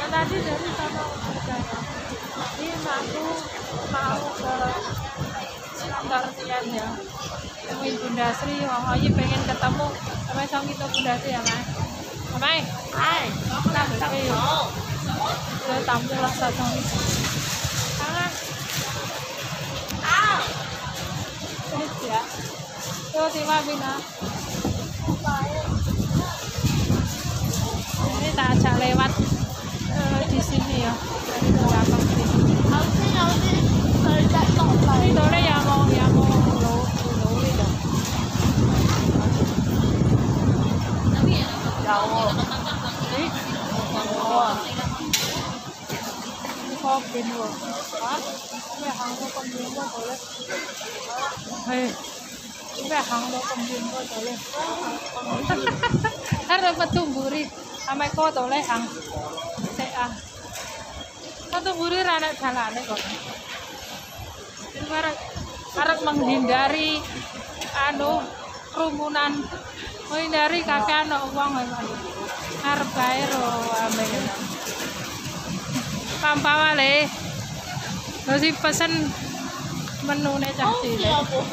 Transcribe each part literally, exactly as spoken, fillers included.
Tadi dari sana ini aku mau ke kantor Tian ya, temuin Bunda Sri. Wong Ayu pengen ketemu sama sang itu Bunda Sri ya Mai. Mai, hai, làm sao vậy? Rồi tắm cho là sao xong đi. Thắng á. Ini ya. Tuh Tima Bina. Ini tak ajak lewat uh, di sini ya. Dari belakang sini. Ini dole ya mau ya mau lố lố đi đâu. Đâu. Đấy. Ồ. Có bên rồi. Hả? Cái hàng nó công viên quá rồi đấy. Hey. Cái hàng nó công viên quá rồi đấy. Harap patumburi. Amai ko to le hang. Sẽ à. Patumburi rana jalan kok. Harap harap menghindari anu kerumunan. Menghindari kakek anak uang memang. Harap bae ro ame kena. Pam-pam ale. Lo si pesen menu ne cah cilik.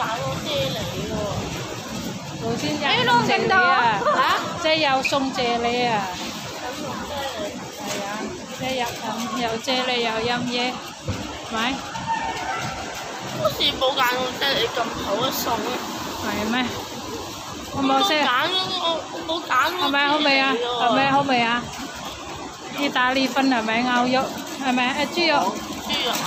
Đồ xin dạy sông chè lê à, hả? Chè dầu sông chè lê à. Chè dầu dầu chè lê dầu yum ye, phải. 好似冇揀過即係你咁好嘅餸。 係咩？我冇識。 揀我我冇揀過。 係咪好味啊？係咪好味啊？意大利粉係咪牛肉？係咪誒豬肉？ 豬肉啊！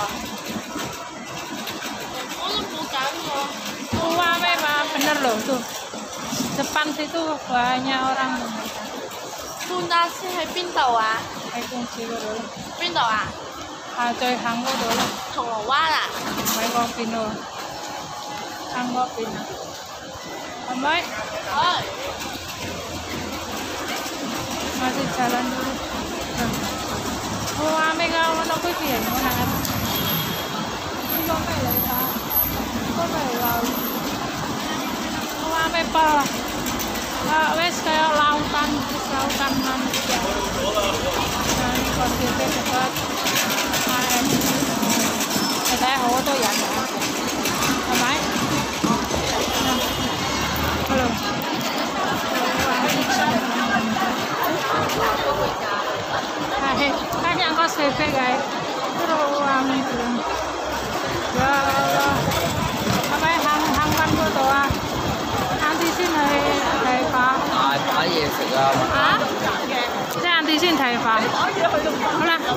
我都冇揀過。 Wah memang bener loh tuh. Depan situ banyak orang. Bunda Sri喺邊度啊？ 喺公司嗰度咯。 邊度啊？ 啊，最行嗰度咯。 銅鑼灣啊？ 唔喺嗰邊喎，行嗰邊啊，係咪？ 係。 Masih jalan dulu. Oh, ame ka ono kuwi piye ngono. Ini kok kayak ya. Kok kayak laut. Oh, ame pa. Ah, wes kayak lautan, lautan manusia. Nah, ini kondisi dekat a em. Saya hố tôi dặn hả? Thoải mái. Hello. Hai, kan yang kau save guys. Terus kami bilang, ya Allah, apa yang hang hangman của tôi à? Ăn thì xin thầy thầy phá. Ai phá gì sự ra mà? Hả? Thế ăn thì xin thầy phá. Không là.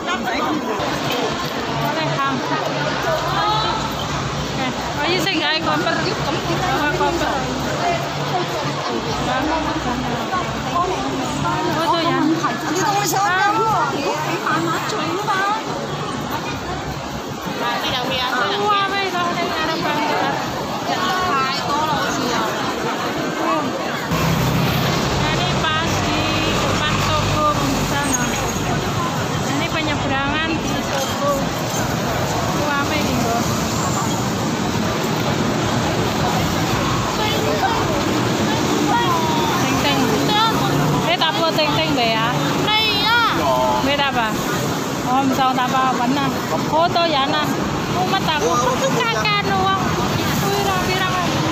Đây hang. Có gì xin cái con bật con con bật. Ôi tôi ya. 你同我想飲喎，你慢慢醉啊嘛。 你有咩啊？ Wah, mấy con đây là đâu bằng được. 太多啦，好似又。 Ini pas di depan toko sana. Ini penyeberangan di toko. Rame nih, Bos. Teng-teng. Thế tập vô teng-teng về à? Đây á. Biết apa? Hôm sau tập vào vẫn à. Ô tô dẫn à. Ô mắt ta cũng không ca ca doang. Ui pirang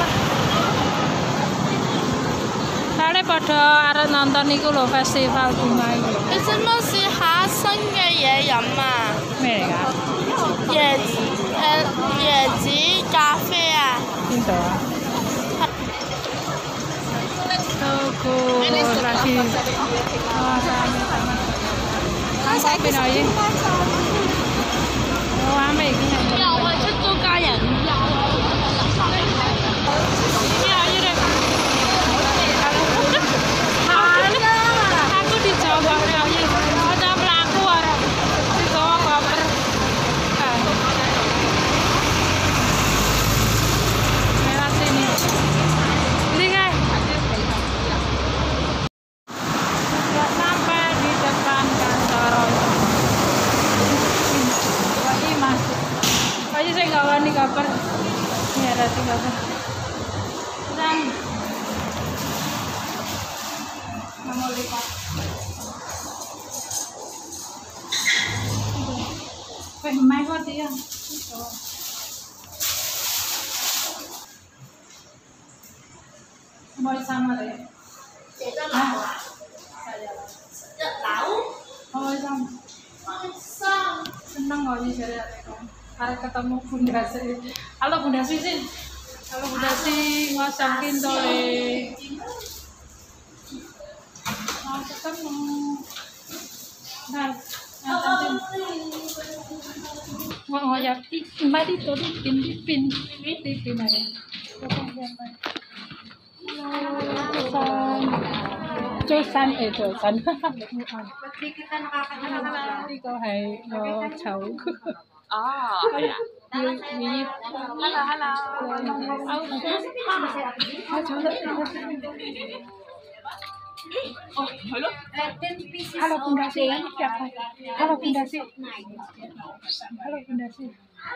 Tadi pada arep nonton iku lho festival bunga iki. 你使唔使試下新嘅嘢飲啊？ 咩嚟㗎？ 椰誒椰子咖啡啊！ 邊度啊？ Toko lagi. Oh, sama sama. Ang sabi na yun. Oh, ame iki nyampe. 有啊，出租家人有啊。 Iya, iya deh. Aku dijawab ya, iya. Ada pelaku ada. Dibawa koper. Lewat sini. Ini kan. Sudah sampai di depan kantor. Wah, ini masuk. Ayo saya nggak wani koper. Ini ada tiga koper. Dan mau lipat. Pemai kok dia. Mau sama deh. Oh, sama. Senang mau jadi hari ketemu Bunda Sri. Halo Bunda Sri sih. Halo Bunda Sri, ngosakin doi. Mau ketemu. Nah, nanti mau ngoyak mari tuh pin pin pin pin aja. Josan eh Josan. Berarti kita nakakatawa. Ikaw ay no chow. Ah, ya. Yuyip. Halo, halo. Oh, halo. Halo Bunda Sri, siapa? Halo Bunda Sri. Halo Bunda Sri.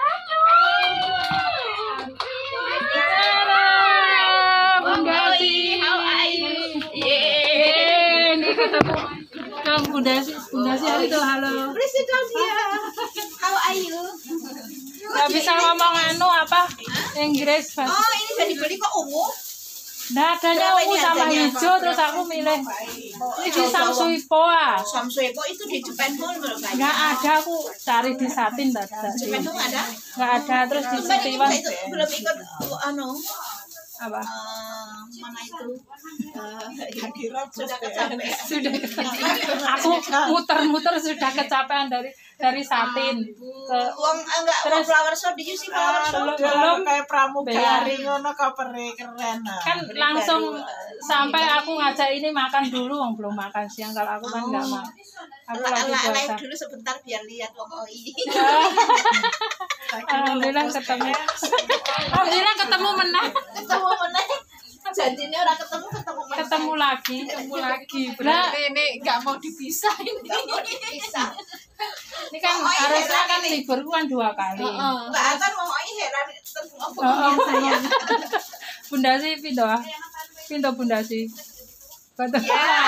Bunda Sri, How are you? Yeay, ini ketemu ketemu Bunda Sri. Bunda Sri itu halo. Presiden dia. How are you? Gak bisa ngomong anu apa Inggris Pak. Oh, ini jadi beli kok ungu? Nah, adanya ungu sama hijau terus aku milih ini di Samsui Poa. Samsui kok itu di Japan Mall belum banyak. Nggak ada, aku cari di Satin nggak ada. Japan Mall ada? Nggak ada, terus di Mbak ini Setiwan itu belum ikut uh, anu apa? uh, mana itu? Uh, sudah kecapean. Sudah kecapean. Aku muter-muter sudah kecapean dari dari Satin ke Uang enggak uang terus flower show di sih flower show. belum belum kayak pramugari ngono kapere keren. kan langsung sampai aku ngajak ini makan dulu, wong belum makan siang. Kalau aku kan nggak mau, aku lagi Live puasa. dulu sebentar biar lihat Wong Oi. Alhamdulillah ketemu. Alhamdulillah ketemu menang. Ketemu meneh. Janjinya orang ketemu ketemu meneh. Ketemu lagi. Ketemu lagi. Nah, Berarti ini nggak mau dipisah ini. Enggak mau dipisah. ini kan harusnya kan libur kan dua kali. Mbak Akan Wong Oi heran terus Oh, ngomongin oh, saya. Bunda sih pindah, ah. Pindah Bunda sih. Betul.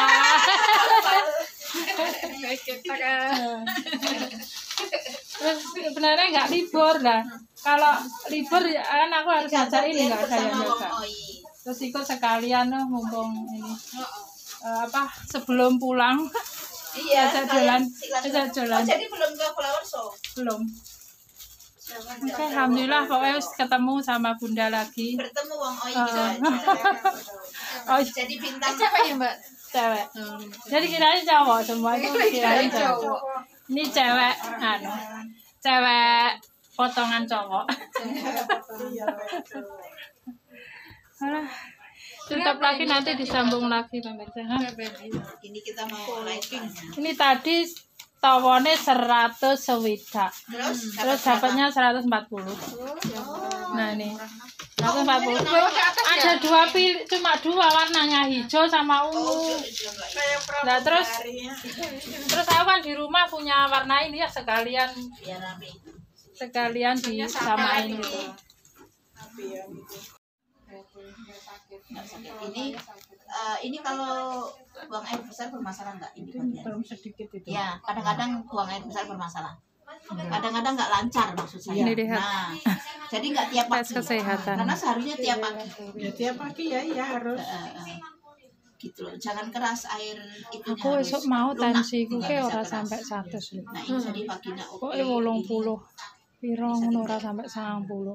Kita kan. Terus sebenarnya nggak libur lah. Kalau libur ya kan aku harus ngajak ini nggak saya Bersama juga. Wong Oi. Terus ikut sekalian loh mumpung ini. Eh, apa sebelum pulang Iya, Ajak sekalian jalan, silaturahmi. ajak jalan. Oh, jadi belum ke flower show. belum. Oke, alhamdulillah pokoknya ketemu sama Bunda lagi. Bertemu Wong Oi Oh. gitu aja. Oh, Jadi bintang Siapa ya Mbak? cewek. Jadi kirain cowok semua itu kirain cowok. Ini cewek, anu, cewek potongan cowok. Alah, tutup lagi nanti disambung lagi pemirsa. Hah? ini kita mau lighting. Ini tadi tawonnya seratus sewidak. Terus Terus dapatnya seratus empat puluh. Nah ini seratus empat puluh. Ada dua pilih, cuma dua warnanya hijau sama ungu. Nah terus terus aku kan di rumah punya warna ini ya sekalian biar rame. sekalian disamain gitu. Nggak sakit. Ini eh, ini kalau buang air besar bermasalah nggak ini? bagian? Belum sedikit itu. Ya, kadang-kadang buang air besar bermasalah. Kadang-kadang nggak lancar maksud saya. Ini lihat. Nah, jadi nggak tiap Tes pagi. kesehatan. Karena seharusnya tiap pagi. Ya tiap pagi ya ya harus. Eh, eh, gitu loh. Jangan keras air itu. Aku esok mau tensiku ke ora sampai seratus lho. Nah, ini jadi pagi nak oke. Kok wolong puluh. Piro ngono ora sampai sangang puluh.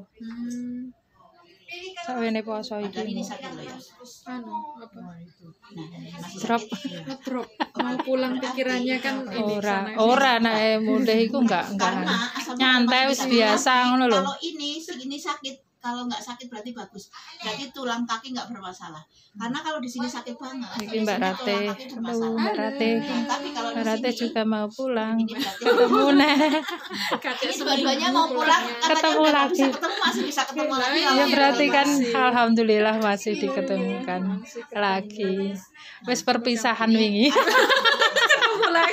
Sakwene poso Padahal ini iki. sakit loh ya. Anu, apa? Nah, masih Drop. sakit. Drop. Mau pulang pikirannya kan ini Ora, sana. ora nek mulih iku enggak enggak. Karena asam Nyantai lambung wis masih biasa bisa. ngono lho. Kalau ini segini sakit, kalau nggak sakit berarti bagus. Berarti tulang kaki nggak bermasalah. Karena kalau di sini sakit banget. Iki Mbak biasanya Rate, tulang kaki halo bermasalah. Mbak Rate. Nah, tapi kalau di Mbak Rate sini juga mau pulang. ini berarti Ketemu neh. ini dua-duanya mau pulang katanya Ketemu udah nggak lagi. bisa ketemu masih bisa ketemu lagi. Ya berarti kan alhamdulillah masih diketemukan lagi. Wis perpisahan wingi. Ketemu lagi.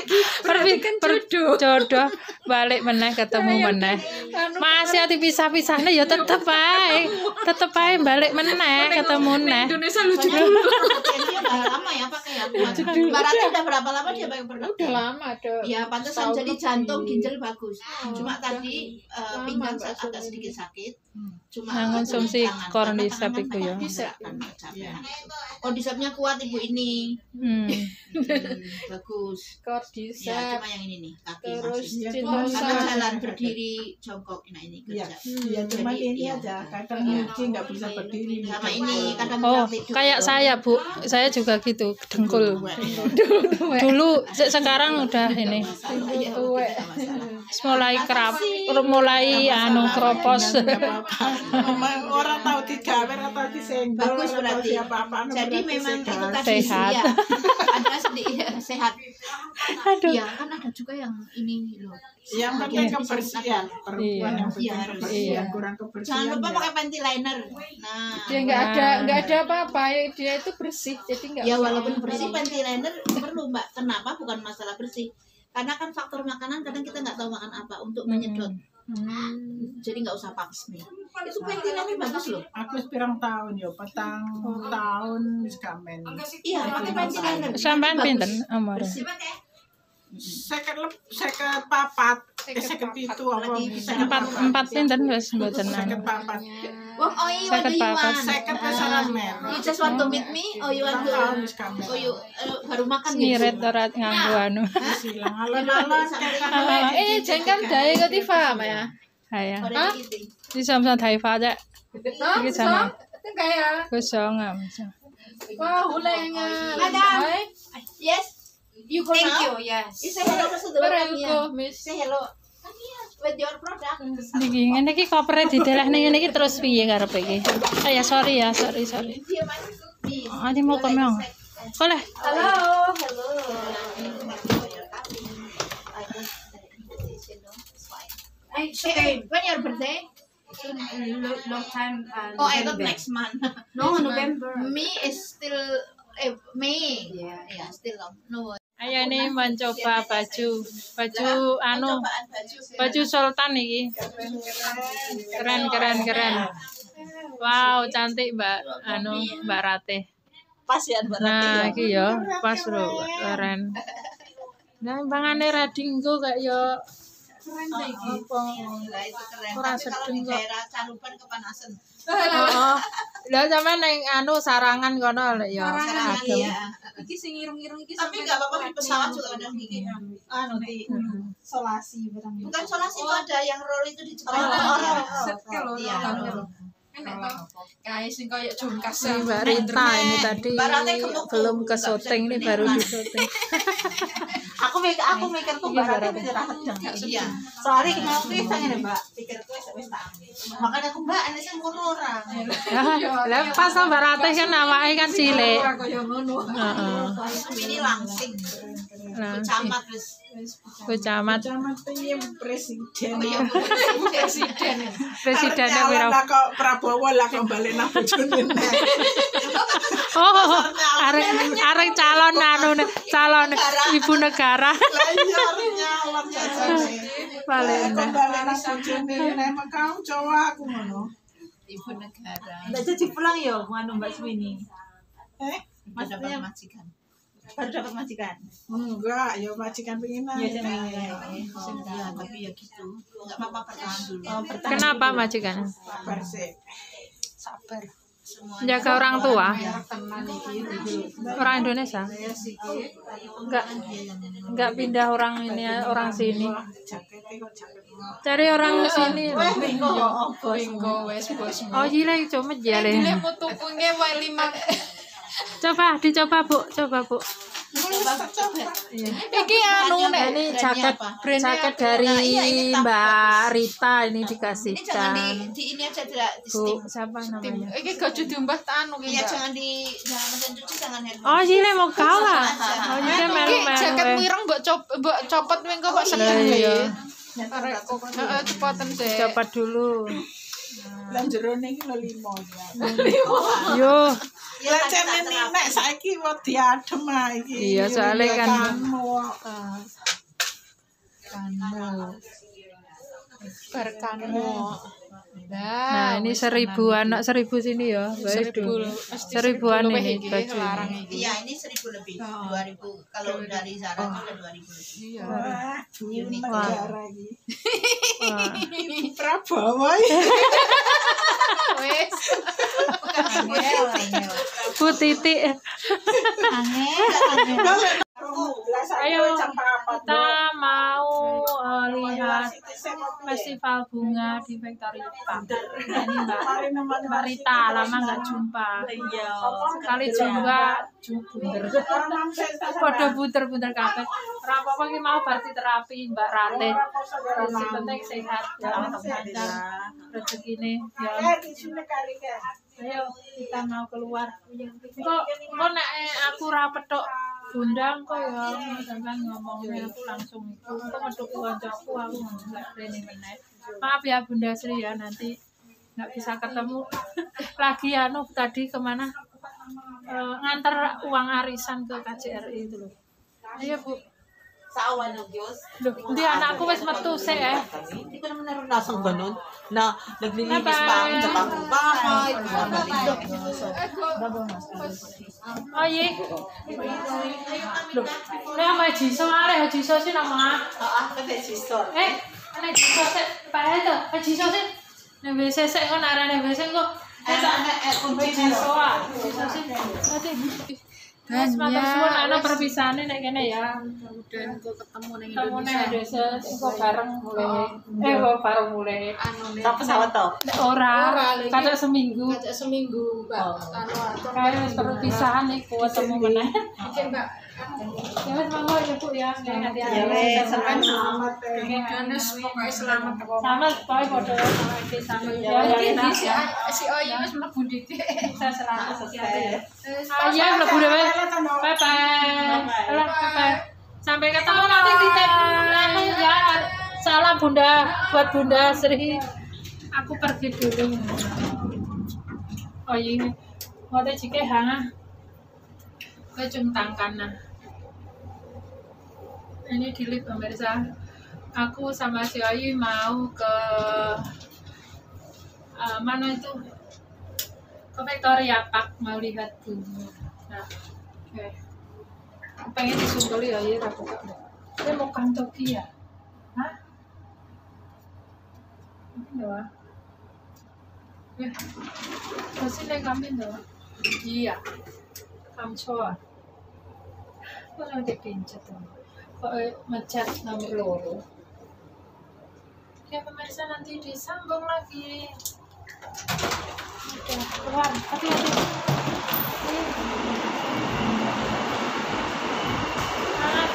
Perpi kan jodoh. Jodoh balik meneh ketemu meneh. Masih ati pisah-pisahne ya tetep ae. Tetep ae balik meneh ketemu meneh. Indonesia lucu Dia udah lama ya pakai ya. Mbak Rati udah berapa lama dia pakai produk? udah lama ada. Ya pantesan jadi jantung ginjal bagus. Cuma tadi eh, pinggang sa- agak sedikit sakit. Cuma Nah, konsumsi tangan, cordyceps karena iku ya. bisa kan capek. Cordycepsnya kuat ibu ini. Hmm. Hmm, bagus. Ya, Cordyceps. cuma yang ini nih kaki Terus masih. Iya, cinosa. Karena jalan berdiri jongkok, nah ini Iya, kerja. iya cuma Jadi, ini iya. aja. Kadang mungkin nggak bisa berdiri. Sama ini kadang Oh, kurang tidur. kayak saya, Bu. Saya juga gitu, dengkul. Dulu se- sekarang udah ini. Iya, Tuwek. tidak masalah. Mulai kerap, mulai anu kropos. Nggak apa-apa. Memang orang tahu digawe atau disenggol. Bagus atau berarti. apa-apa. Jadi memang itu tadi Sehat. ya. Ada sedikit sehat. Aduh. Iya, kan ada juga yang ini loh. Yang penting kebersihan. Perempuan Iya. yang penting Iya, harus. kebersihan. Iya. Kurang kebersihan. Jangan lupa ya. pakai panty liner. Nah, Dia nggak ada nggak ada apa-apa, ya, dia itu bersih jadi nggak. ya usah- walaupun bersih panty liner perlu Mbak. Kenapa? Bukan masalah bersih. Karena kan faktor makanan kadang kita nggak tahu makan apa untuk menyedot. Hmm. Jadi nggak usah paksmi. Itu panty liner bagus loh. Aku pirang tahun yo, petang tahun wis gamen. Iya, pakai panty liner. Sampean Bagus. pinten umur? Bersih. Seket lep, seket papat, eh seket pitu apa? Seket Empat empat pinten wis mboten Seket anu. papat. Wong, oh iya, what do Seket you papat. want? Seket pesanan mer. You just want to meet me? Oh, you want to? Tahun wis gamen. Oh, you eh, baru makan gitu? Ngirit ora nganggo anu. Silang alon-alon kayak Eh, jangan dai ke Tifa, Mbak ya. Saya. Hah? Gitu. Di sama thai pha ja. Hah? Iki sama. Itu kayak Ku song ngam. wah, hulengan. Madam. Hai. Yes. You go Thank now? you. Yes. You say hello first to the Where orang you ya. go, Miss? Say hello. With your product. Niki ngene iki kopere didelehne ngene iki terus piye karepe iki? Oh ya sorry ya, sorry sorry. Dia mana? Di. Ah, di mau komong. Boleh. Hello. Hello. Hey, Hey, when your birthday? long time. Uh, Oh, I thought next month. No, November. Me is still eh, May. Yeah. Yeah, still long. No. Ayo nih mencoba baju. Baju anu, Cobaan baju. baju sultan iki. Keren keren keren. Wow, cantik Mbak anu Mbak Ratih. Pas ya berarti Nah, ya. iki ya pas lho, keren. Nah, bangane radinggo kayak yo Keren deh gitu. Gila, itu keren. Ora Tapi kalau sedeng di kok. daerah Caruban kepanasan. Oh, lah sampean ning anu sarangan kono lek ya. Sarangan, adem. iya. Iki sing irung-irung iki. Tapi nggak apa-apa di pesawat juga ada gigi. Anu di solasi barang. bukan solasi itu ada yang roll itu di Jepang. Oh, iya. Set kalau Iya. Enak toh. Kayak sing kayak jungkas. Ini Mbak Rita ini tadi Mbak Ratih gemuk tuh. belum ke Nggak bisa syuting ini gini. baru di syuting. Aku mikir aku mikir tuh Mbak Ratih bisa sedang. Iya. Soalnya mau kuwi sange Mbak, pikirku wis wis tak. Makanya aku Mbak ana sing ngono ora. Lah pas sama Mbak Ratih kan awake kan cilik. Ora kaya ngono. Heeh. Ini langsing. Nah, Camat wis. Bu camat Zaman pengen presiden. Oh iya. Presiden. presidennya Nyalon piro? lah kok Prabowo lah kok balik nang bojone. Oh, arek arek calon anu calon ibu negara. Lah iya arep nyalon jajane. Balik. Kok balik nang bojone nek kau cowok aku ngono. Ibu negara. Nggak jadi pulang ya, nganu Mbak Swini. Eh, Ada dapat majikan. Baru dapat majikan. enggak, ya majikan pengen Iya, aja. jangan. Iya, tapi ya gitu. Enggak apa-apa bertahan dulu. Oh, pertama. Kenapa majikan? Sabar sih. Sabar. Semuanya Jaga orang tua. Tenan iki. Orang Indonesia. Enggak enggak pindah orang ini orang sini. Jaketnya kok jaket. Cari orang sini. Bingo bingo wes bos. Oh, gila cuma Dile jale. foto punge wae lima. Coba dicoba, Bu. Coba, Bu. Iki anu nek Ini jaket jaket dari Mbak Rita ini ini jangan di, dikasihkan. di ini aja tidak di steam. Bu, siapa namanya? iki gaju diumbah ta anu Iya, iki. jangan di jangan mesin cuci, jangan handphone. Oh, gile mau kau lah. Oh, gile Iki melu-melu. jaket eh. wireng mbok cop mbok copot mengko kok Lah, seneng iya. ya. Arek kok heeh cepetan sih. Coba dulu. Lan jerone iki lho limo ya. Yo, Ya, Lah kan, cene tak terapin. nek saiki wedi adem ah iki. Iya, soalnya kan- Kamu, Berkanmu. Berkanmu. Nah, ini seribu anak seribu sini ya, Mbak Edu. Seribuan ini baju. Iya, ini seribu lebih. Dua ribu. Kalau dari Zara itu udah dua ribu lebih. Iya. Unik. Prabowo. Wes. Angel, angel. Bu Titi. Angel. Ayo kita mau uh, lihat festival bunga di Victoria Park. Nah, ini Mbak Mbak Rita, lama nggak jumpa. Sekali jumpa bunder. Pada bunder-bunder kabeh. Ora apa-apa ki mau berarti terapi Mbak Rate. Yang penting sehat ya, lancar rezekine ya. Ayo kita mau keluar. Kok kok nek aku ra petok Bunda kok ya sampean ngomongnya aku langsung itu kok metu kancaku aku enggak rene meneh. Maaf ya Bunda Sri ya, nanti nggak bisa ketemu lagi anu tadi kemana e, nganter uang arisan ke K J R I itu loh. Ayo Bu. Sawan Jos. Loh, ndi anakku wis metu sik eh. Hindi ko naman naranasan ganun na naglilinis pa ako sa bagong bahay. Oh iya. Loh, nek ame jiso arek jiso sih nama. Ah, kasi sister. Eh, nek jiso sik pae to. Eh jiso sik. Nek wis sik kok arane wis kok. Eh, eh, kunci Jiso ah. Jiso sik. Ati. Mas matur suwun ana perpisahane nek kene ya. Kemudian kok ketemu ning Ketemu ning Indonesia. Indonesia engko bareng mulai. Eh kok bareng mulai. Anu nih. Sa pesawat to. Ora, Ora, lagi. kadang seminggu. Ngajak seminggu, Mbak. Anu atur. Kayak wis perpisahan nih ketemu meneh. Oke, Mbak. Ya wis monggo ya Bu ya. Hati-hati. Ya wes, sampai Selamat eh. Ganes pokoknya selamat. Sama pokoke padha sama iki sama ya. Jadi Ya si si Oyi wis mlebu dite. bisa selamat selesai. Ayah mlebu dhewe. Bye bye. Halo, bye bye. Sampai ketemu nanti di anu ya. Salam Bunda buat Bunda Sri. Aku pergi dulu. Oh iya. Mau teh jike hang. Kecung tangkana. Ini di lift pemirsa. Aku sama si Ayu mau ke uh, mana itu? Ke Victoria Park mau lihat bunga. Nah, oke. Okay. Aku pengen disumpel ya, ya aku kok. Saya mau kantoki ya. Hah? Mungkin doa. Ya. Pasti naik kambing doa. Iya. Kamcoa. Kok nanti pincet tuh. Kok mecat nomor loro. Ya pemirsa nanti disambung lagi. Oke, keluar. Hati-hati. Ah.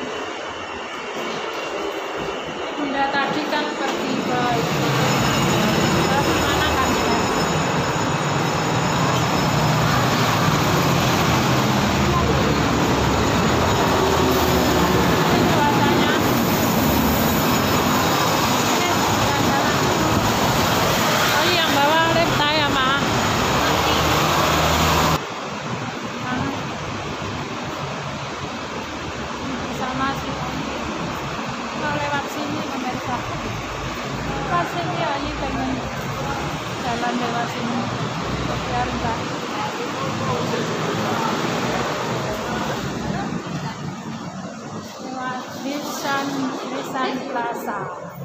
Bunda tadi kan pergi ke tapi mana kan ya? Jalan lewat sini biar enggak lewat Lisan Lisan Plaza.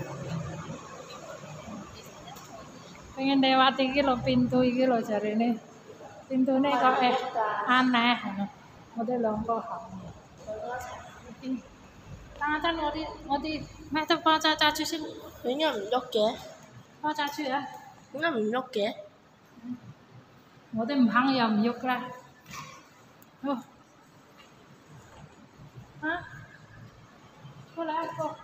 Pengen lewat iki lho pintu iki lho jarene. Pintune kok eh aneh. Mode longko. Tangan ngoti ngoti meh tepa cacu sing. Ini i렇게. Oh cacu ya. 그냥 이렇게. Ngồi đây hăng ya miyok ra. Oh. Hah? Kok lah kok.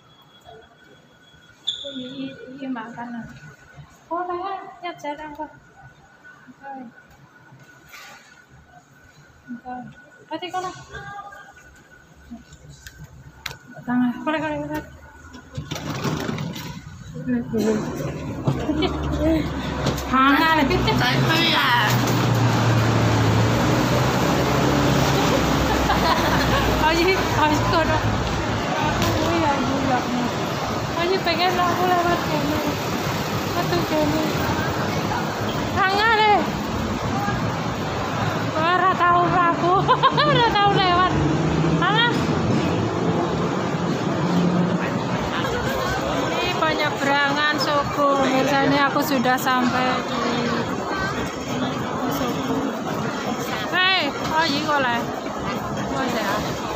Kok ini ini makanan. Kok lah ya jarang kok. Oke. Oke. Pati kok lah. Tangan. Kole kole kole. Hanga lebih 짤거야. 아니, 아쉽더라. 뭐야, 뭐야. pengen aku lewat kene. Metu kene. Kangen deh. Ora tau aku. Ora tau lewat. Mana? Ini penyeberangan Sogo. Biasanya aku sudah sampai di Sogo. Hei, oh iya kok lah. Mau